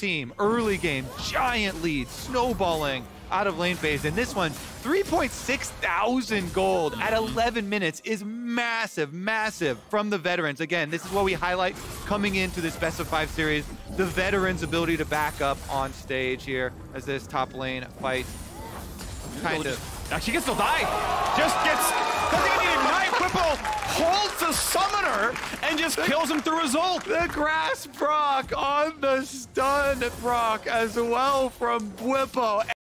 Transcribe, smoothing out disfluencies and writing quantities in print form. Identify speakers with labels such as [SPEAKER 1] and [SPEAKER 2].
[SPEAKER 1] team, early game, giant lead, snowballing out of lane phase. And this one, 3.6 thousand gold at 11 minutes is massive, massive from the veterans. Again, this is what we highlight coming into this best of 5 series, the veterans' ability to back up on stage here as this top lane fight kind of...
[SPEAKER 2] Actually gets to die. Just gets, doesn't even need ignite. Bwipo holds the summoner and just kills him through his ult.
[SPEAKER 1] The grass proc on the stun proc as well from Bwipo.